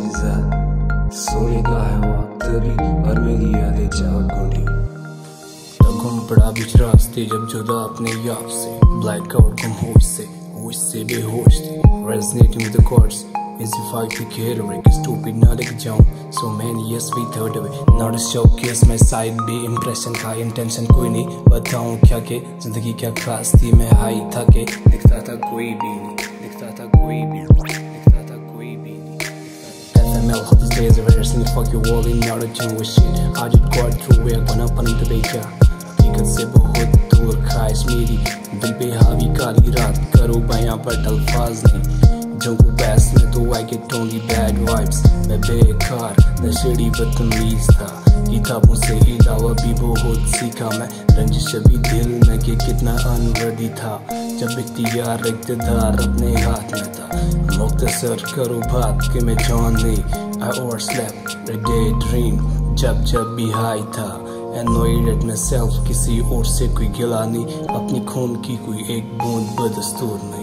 मेरी जात सोने का है वक्त भी पर मेरी यादें जाग उठी। गुम पड़ा बीच रास्ते जब जुदा अपने यार से, ब्लैक आउट गुम होश से बेहोश थे, resonating with the chords as if I could get a wreck, stupid ना लिख जाऊं, so many years we third away, not a showcase मैं side B impression का intention कोई नहीं, बताऊं क्या के जिंदगी क्या खास थी, मैं हाई था के दिखता था कोई भी नहीं, दिखता था कोई भी नहीं। FML hot these days ever seen fuck you all in not a jungle with shit, I did got through where बना पन तो बेचा हकीकत से बहुत दूर ख्वाहिश मेरी दिल पे हावी काली रात करो बयां पर अल्फाज नहीं जो को बैस में तो I get only bad vibes, मैं बेकार नशेड़ी बदतमीज था, किताबों से अलावा भी बहुत सीखा मैं, रंजिश अभी दिल में कि कितना अनवर्दी था, जब इख्तियार इक़्तिदार अपने हाथ में था, मुख्तसर करो बात कि मैं जॉन नहीं, I overslept a daydream जब भी हाई था, annoyed at myself किसी और से कोई गिला नहीं, अपनी खून की कोई एक बूंद बदस्तूर नहीं।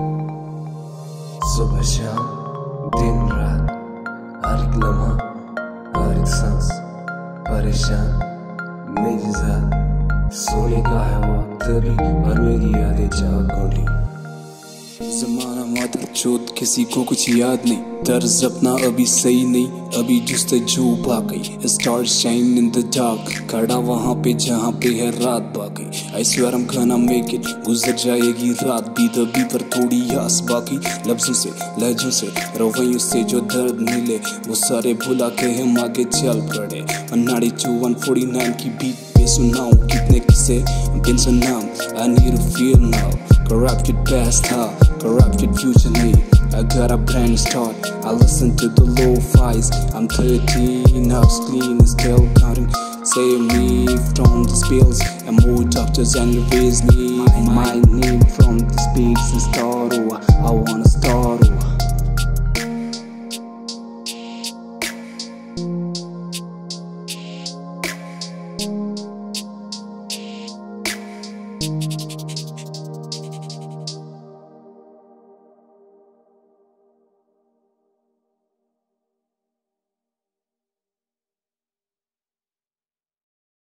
सुबह शाम दिन रात हर एक लम्हा हर एक सांस परेशान मेरी जात सोने का है वक्त भी पर मेरी यादें जाग उठी। ज़माना मादर चोद किसी को कुछ याद नहीं, तर्ज अपना अभी सही नहीं, अभी जुस्तजू बाकी star shine in the dark, खड़ा वहाँ पे जहाँ पे है रात बाकी, I swear I'm gonna make it, गुजर जाएगी रात भी पर थोड़ी आस बाकी, लफ्जों से लहजों से रवैयों से जो दर्द मिले वो सारे भुला के हम आगे चल पड़े, 192-149 की बीट पे सुनाऊं कितने किस्से बिन सुनाऊं, I need to feel now, corrupted past था corrupted future नहीं, I got a brand new start, I listen to the lo-fi's, I'm 13, house clean and still counting, save me from the spills, and more doctors and raise me, my name from the space and start, oh, I wanna start, oh.